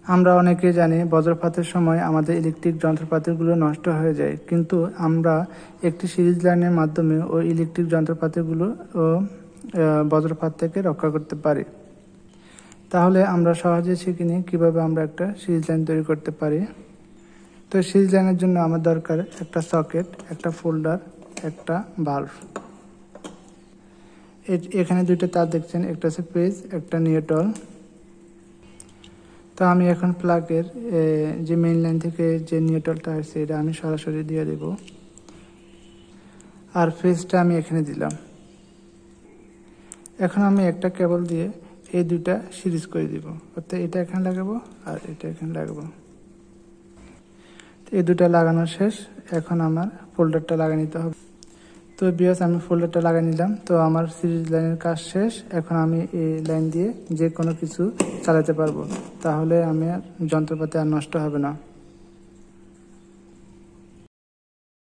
আমরা অনেকেই জানি বজ্রপাতের সময় আমাদের ইলেকট্রিক যন্ত্রপাতিগুলো নষ্ট হয়ে যায়, কিন্তু আমরা একটি সিরিজ লাইনের মাধ্যমে ওই ইলেকট্রিক যন্ত্রপাতিগুলো বজ্রপাত থেকে রক্ষা করতে পারি। তাহলে আমরা সহজে শিখে নিই কীভাবে আমরা একটা সিরিজ লাইন তৈরি করতে পারি। তো সিরিজ লাইনের জন্য আমার দরকার একটা সকেট, একটা ফোল্ডার, একটা বাল্ব। এখানে দুইটা তার দেখছেন, একটা হচ্ছে পেজ, একটা নিউট্রাল। তো আমি এখন প্লাগের যে মেইন লাইন থেকে যে নিউট্রালটা আসছে এটা আমি সরাসরি দিয়ে দেব, আর ফেজটা আমি এখানে দিলাম। এখন আমি একটা কেবল দিয়ে এই দুইটা সিরিজ করে দিব, অর্থাৎ এটা এখানে লাগাবো আর এটা এখানে লাগাবো। এই দুটা লাগানো শেষ, এখন আমার ফোল্ডারটা লাগিয়ে নিতে হবে। তো বিয়াস আমি ফোল্ডারটা লাগিয়ে নিলাম। তো আমার সিরিজ লাইনের কাজ শেষ। এখন আমি এই লাইন দিয়ে যে কোনো কিছু চালাতে পারবো, তাহলে আমি যন্ত্রপাতি আর নষ্ট হবে না।